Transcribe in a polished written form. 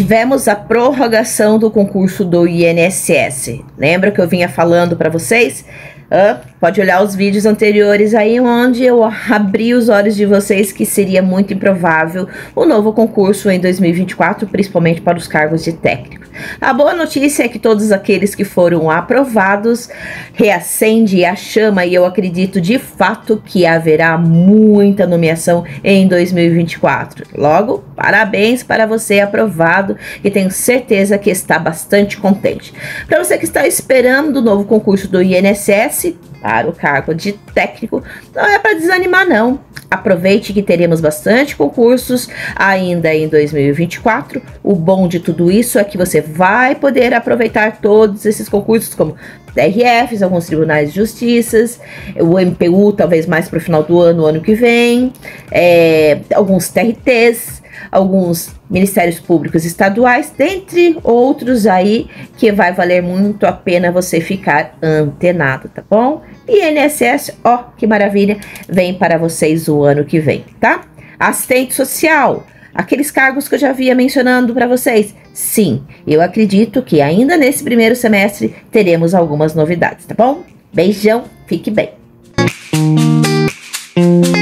tivemos a prorrogação do concurso do INSS. Lembra que eu vinha falando para vocês? Pode olhar os vídeos anteriores aí, onde eu abri os olhos de vocês que seria muito improvável o novo concurso em 2024, principalmente para os cargos de técnico. A boa notícia é que todos aqueles que foram aprovados reacende a chama, e eu acredito de fato que haverá muita nomeação em 2024. Logo, parabéns para você aprovado, e tenho certeza que está bastante contente. Para você que está esperando o novo concurso do INSS para o cargo de técnico, não é para desanimar não. Aproveite que teremos bastante concursos ainda em 2024. O bom de tudo isso é que você vai poder aproveitar todos esses concursos, como TRFs, alguns tribunais de justiças, o MPU talvez mais para o final do ano que vem, alguns TRTs, alguns ministérios públicos estaduais, dentre outros aí, que vai valer muito a pena você ficar antenado, tá bom? E INSS, ó, que maravilha, vem para vocês o ano que vem, tá? Assistente social, aqueles cargos que eu já vinha mencionando para vocês. Sim, eu acredito que ainda nesse primeiro semestre teremos algumas novidades, tá bom? Beijão, fique bem.